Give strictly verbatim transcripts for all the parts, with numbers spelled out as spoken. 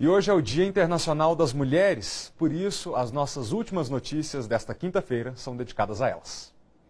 E hoje é o Dia Internacional das Mulheres, por isso as nossas últimas notícias desta quinta-feira são dedicadas a elas.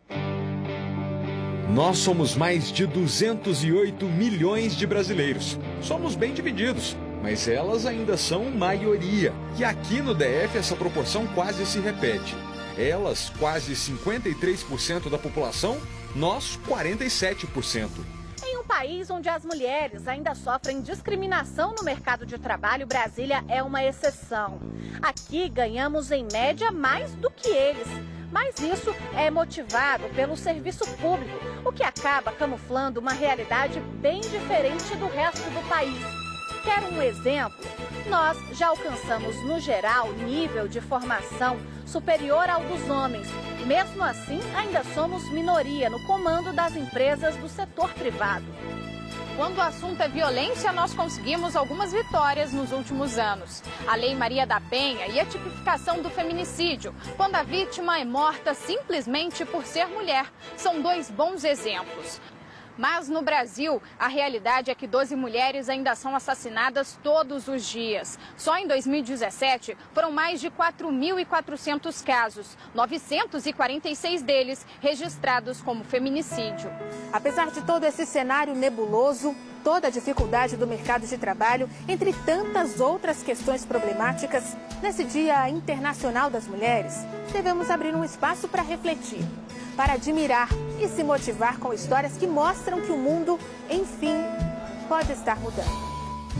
Nós somos mais de duzentos e oito milhões de brasileiros. Somos bem divididos, mas elas ainda são maioria. E aqui no D F essa proporção quase se repete. Elas, quase cinquenta e três por cento da população, nós, quarenta e sete por cento. Em um país onde as mulheres ainda sofrem discriminação no mercado de trabalho, Brasília é uma exceção. Aqui ganhamos em média mais do que eles. Mas isso é motivado pelo serviço público, o que acaba camuflando uma realidade bem diferente do resto do país. Quer um exemplo? Nós já alcançamos, no geral, nível de formação superior ao dos homens. Mesmo assim, ainda somos minoria no comando das empresas do setor privado. Quando o assunto é violência, nós conseguimos algumas vitórias nos últimos anos. A Lei Maria da Penha e a tipificação do feminicídio, quando a vítima é morta simplesmente por ser mulher, são dois bons exemplos. Mas no Brasil, a realidade é que doze mulheres ainda são assassinadas todos os dias. Só em dois mil e dezessete foram mais de quatro mil e quatrocentos casos, novecentos e quarenta e seis deles registrados como feminicídio. Apesar de todo esse cenário nebuloso, toda a dificuldade do mercado de trabalho, entre tantas outras questões problemáticas, nesse Dia Internacional das Mulheres, devemos abrir um espaço para refletir, para admirar e se motivar com histórias que mostram que o mundo, enfim, pode estar mudando.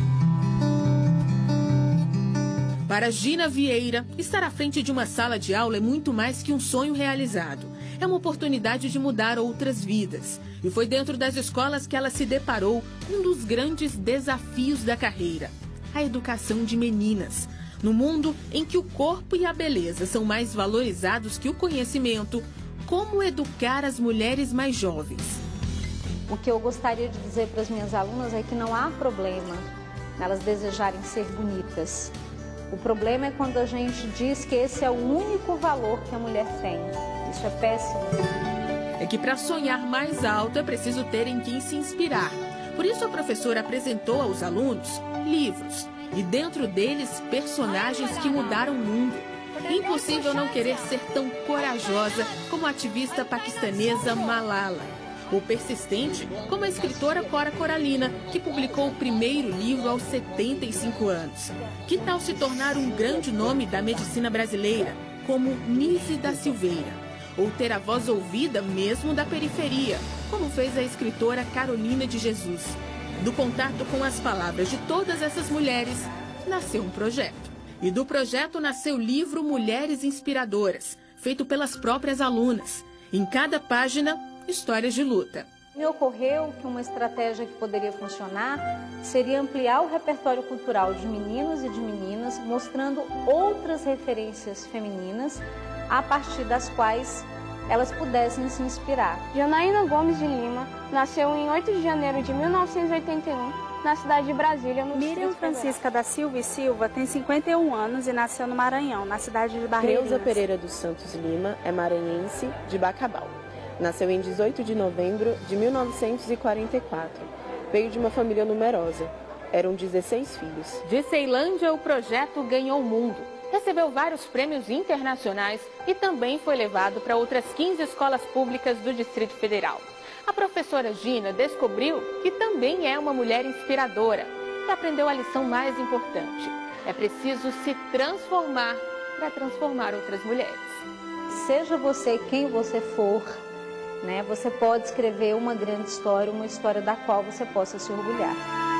Para Gina Vieira, estar à frente de uma sala de aula é muito mais que um sonho realizado. É uma oportunidade de mudar outras vidas. E foi dentro das escolas que ela se deparou com um dos grandes desafios da carreira: a educação de meninas. No mundo em que o corpo e a beleza são mais valorizados que o conhecimento, como educar as mulheres mais jovens? O que eu gostaria de dizer para as minhas alunas é que não há problema elas desejarem ser bonitas. O problema é quando a gente diz que esse é o único valor que a mulher tem. Isso é péssimo. É que para sonhar mais alto é preciso ter em quem se inspirar. Por isso a professora apresentou aos alunos livros e dentro deles personagens que mudaram o mundo. Impossível não querer ser tão corajosa como a ativista paquistanesa Malala, ou persistente como a escritora Cora Coralina, que publicou o primeiro livro aos setenta e cinco anos. Que tal se tornar um grande nome da medicina brasileira, como Nise da Silveira? Ou ter a voz ouvida mesmo da periferia, como fez a escritora Carolina de Jesus? Do contato com as palavras de todas essas mulheres, nasceu um projeto. E do projeto nasceu o livro Mulheres Inspiradoras, feito pelas próprias alunas. Em cada página, histórias de luta. Me ocorreu que uma estratégia que poderia funcionar seria ampliar o repertório cultural de meninos e de meninas, mostrando outras referências femininas a partir das quais elas pudessem se inspirar. Janaína Gomes de Lima nasceu em oito de janeiro de mil novecentos e oitenta e um, na cidade de Brasília, no Distrito Miriam Francisca da Silva e Silva tem cinquenta e um anos e nasceu no Maranhão, na cidade de Barreirinhas. Creuza Pereira dos Santos Lima é maranhense de Bacabal. Nasceu em dezoito de novembro de mil novecentos e quarenta e quatro. Veio de uma família numerosa. Eram dezesseis filhos. De Ceilândia, o projeto ganhou o mundo. Recebeu vários prêmios internacionais e também foi levado para outras quinze escolas públicas do Distrito Federal. A professora Gina descobriu que também é uma mulher inspiradora e aprendeu a lição mais importante. É preciso se transformar para transformar outras mulheres. Seja você quem você for, né, você pode escrever uma grande história, uma história da qual você possa se orgulhar.